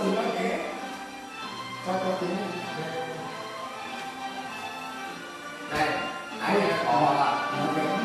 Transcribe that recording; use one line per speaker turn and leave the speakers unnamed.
thì nó ghé cho tiếng
đây, ai có là
nó ghé